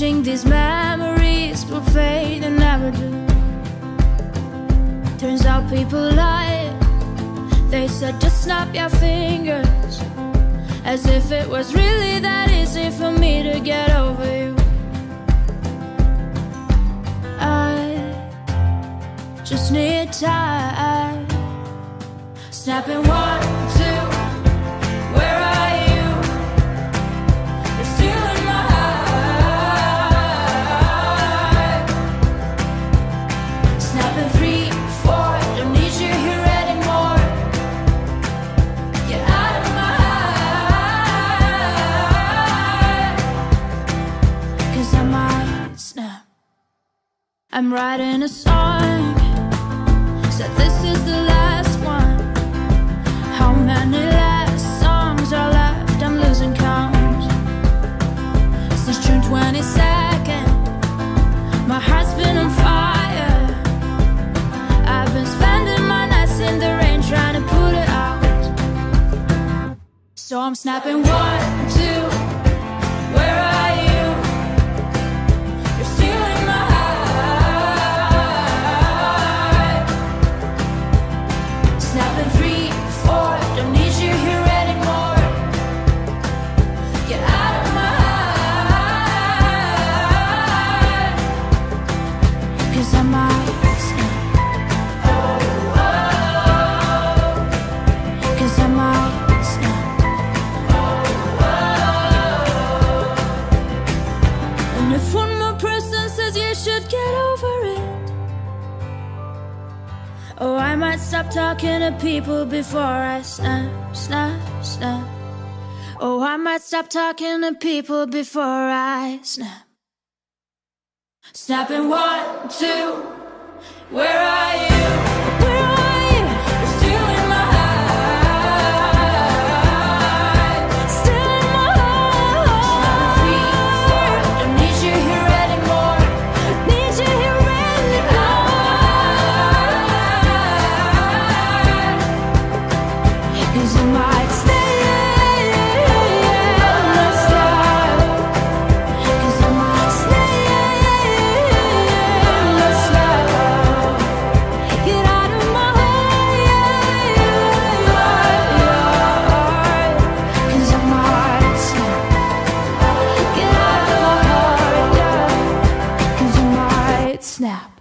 Wishing these memories will fade and never do. Turns out people lie. They said just snap your fingers, as if it was really that easy for me to get over you. I just need time. Snapping 1, 2, where are you? You're still in my heart. Snapping 3, 4, don't need you here anymore. Get out of my heart, 'cause I might snap. I'm writing a song, said this is the last one. How many last songs are left? I'm losing count. Since June 22nd, my heart's been on fire. I've been spending my nights in the rain trying to put it out. So I'm snapping 1, 2, where are you? You're still in my heart. Snapping 3, 4, don't need you here anymore. Get out of my heart, 'cause I might snap. 'Cause I might snap. And if one more person says you should get over it, oh, I might stop talking to people before I snap, snap, snap. Oh, I might stop talking to people before I snap. Snapping 1, 2, where are you? Where are you? You're still in my heart. Still in my heart. Snapping 3, 4, don't need you here anymore. Need you here anymore. 'Cause I might stay. 'Cause I might stay. Get out of my heart. 'Cause I might snap. Get out of my heart, yeah. 'Cause I might snap.